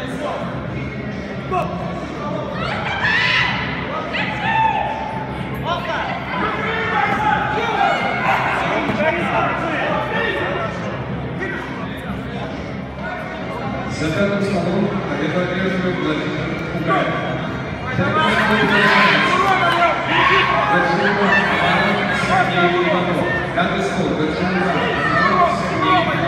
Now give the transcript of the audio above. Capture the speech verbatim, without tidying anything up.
За пятым столом репортирует Владимир Угаев. Сергей Иванов. Пятый стол. Сергей Иванов.